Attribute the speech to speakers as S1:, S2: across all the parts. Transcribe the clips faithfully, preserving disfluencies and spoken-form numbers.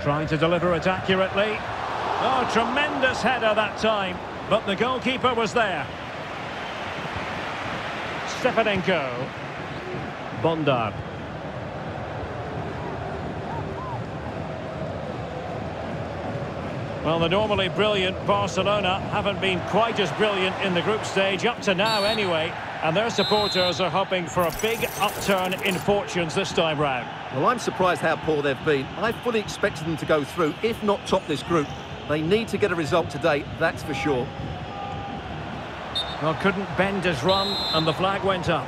S1: Trying to deliver it accurately. Oh, tremendous header that time, but the goalkeeper was there. Stepanenko. Bondar. Well, the normally brilliant Barcelona haven't been quite as brilliant in the group stage, up to now anyway, and their supporters are hoping for a big upturn in fortunes this time round.
S2: Well, I'm surprised how poor they've been. I fully expected them to go through, if not top this group. They need to get a result today, that's for sure.
S1: Well, couldn't bend his run, and the flag went up.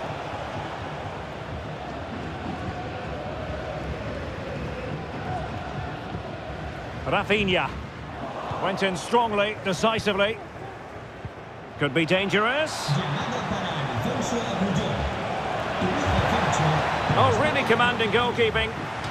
S1: Rafinha. Went in strongly, decisively. Could be dangerous. Oh, really commanding goalkeeping.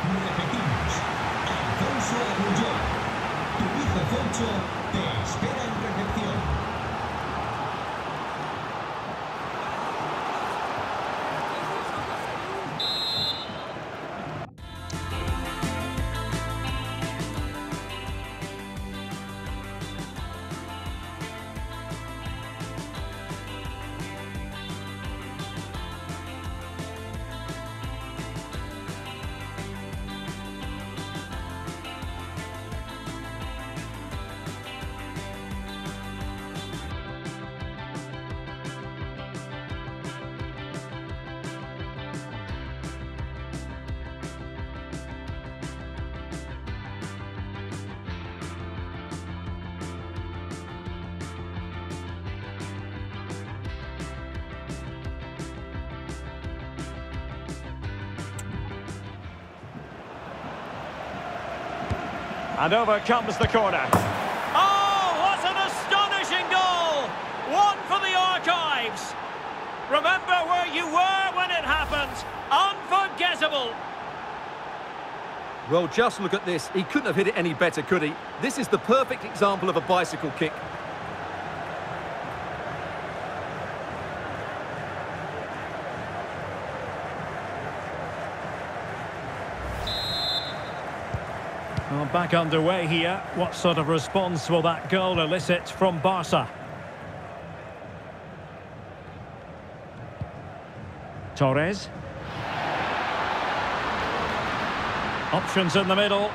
S1: And over comes the corner. Oh, what an astonishing goal! One for the archives. Remember where you were when it happened. Unforgettable.
S2: Well, just look at this. He couldn't have hit it any better, could he? This is the perfect example of a bicycle kick.
S1: Well, back underway here. What sort of response will that goal elicit from Barca? Torres. Options in the middle.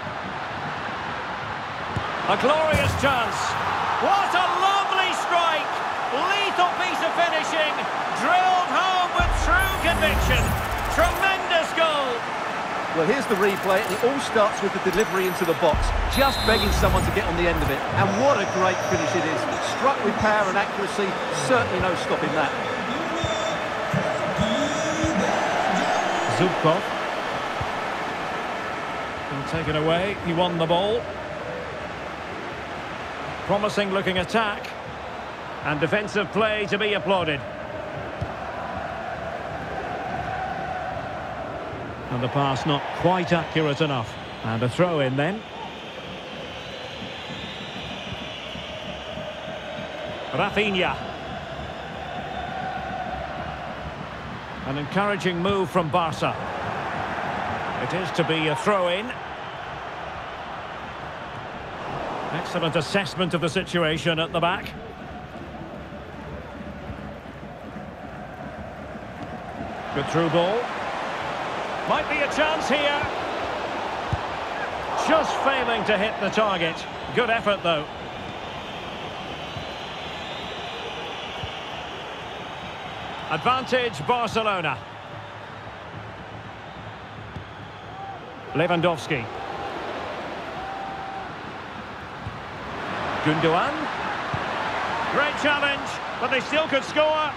S1: A glorious chance. What a lovely strike. Lethal piece of finishing. Drilled home with true conviction. Tremendous goal.
S2: Well, here's the replay, and it all starts with the delivery into the box. Just begging someone to get on the end of it. And what a great finish it is. Struck with power and accuracy. Certainly no stopping that.
S1: Zubkov. And taken away. He won the ball. Promising looking attack. And defensive play to be applauded. And the pass not quite accurate enough. And a throw in then. Rafinha. An encouraging move from Barca. It is to be a throw in. Excellent assessment of the situation at the back. Good through ball. Might be a chance here. Just failing to hit the target. Good effort, though. Advantage, Barcelona. Lewandowski. Gundogan. Great challenge, but they still could score.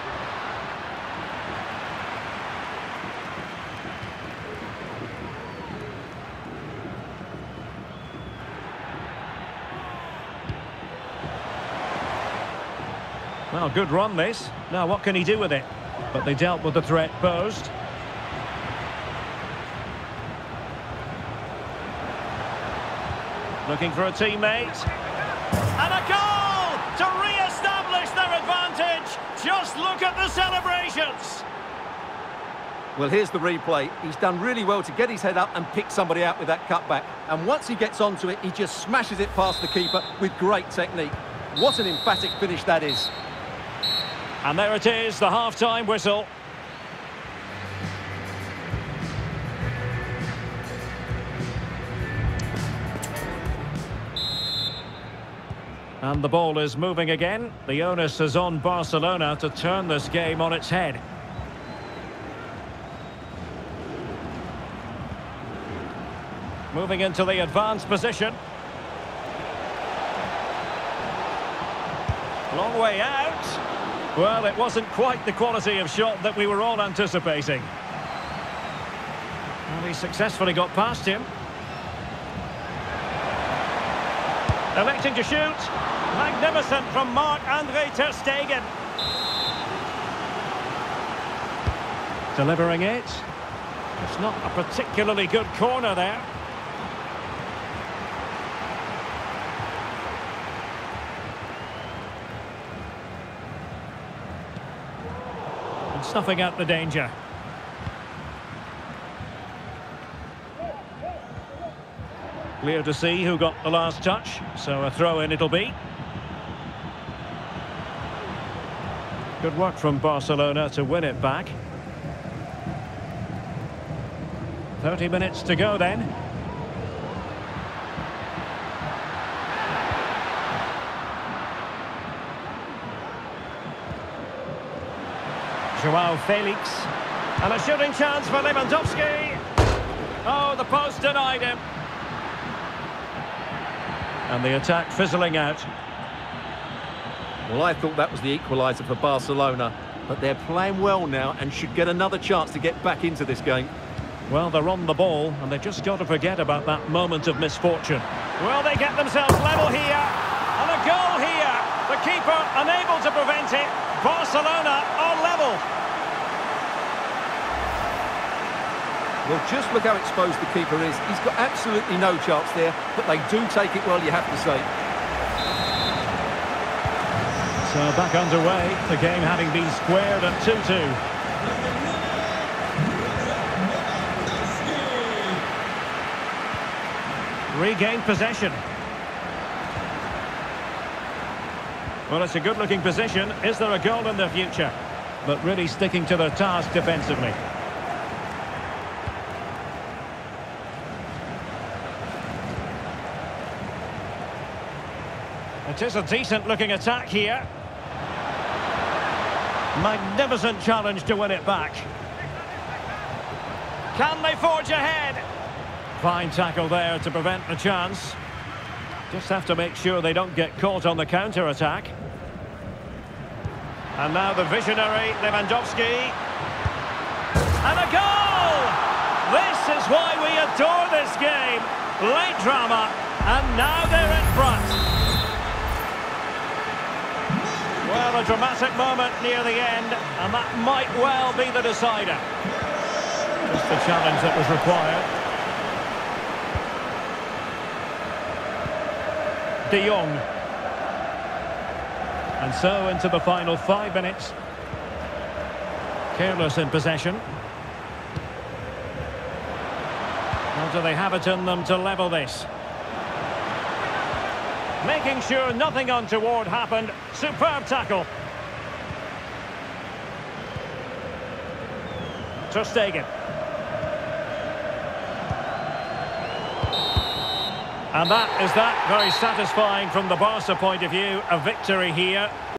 S1: Well, good run this. Now, what can he do with it? But they dealt with the threat posed. Looking for a teammate. And a goal to re-establish their advantage. Just look at the celebrations.
S2: Well, here's the replay. He's done really well to get his head up and pick somebody out with that cutback. And once he gets onto it, he just smashes it past the keeper with great technique. What an emphatic finish that is.
S1: And there it is, the half-time whistle. And the ball is moving again. The onus is on Barcelona to turn this game on its head. Moving into the advanced position. Long way out. Well, it wasn't quite the quality of shot that we were all anticipating. Well, he successfully got past him. Electing to shoot. Magnificent from Marc-Andre ter Stegen. Delivering it. It's not a particularly good corner there. And snuffing out the danger. Clear to see who got the last touch, so a throw-in it'll be. Good work from Barcelona to win it back. thirty minutes to go then. Joao Felix. And a shooting chance for Lewandowski. Oh, the post denied him. And the attack fizzling out.
S2: Well, I thought that was the equaliser for Barcelona, but they're playing well now and should get another chance to get back into this game.
S1: Well, they're on the ball, and they've just got to forget about that moment of misfortune. Well, they get themselves level here, and a goal here. The keeper unable to prevent it. Barcelona are level.
S2: Well, just look how exposed the keeper is. He's got absolutely no chance there, but they do take it well, you have to say.
S1: So back underway, the game having been squared at two two. Regained possession. Well, it's a good-looking position. Is there a goal in the future? But really sticking to their task defensively. It is a decent-looking attack here. Magnificent challenge to win it back. Can they forge ahead? Fine tackle there to prevent the chance. Just have to make sure they don't get caught on the counter-attack. And now the visionary Lewandowski. And a goal! This is why we adore this game. Late drama, and now they're in front. Well, a dramatic moment near the end, and that might well be the decider. Just the challenge that was required. De Jong. And so into the final five minutes. Careless in possession. Well, do they have it in them to level this? Making sure nothing untoward happened. Superb tackle. Ter Stegen. And that is that. Very satisfying from the Barca point of view. A victory here.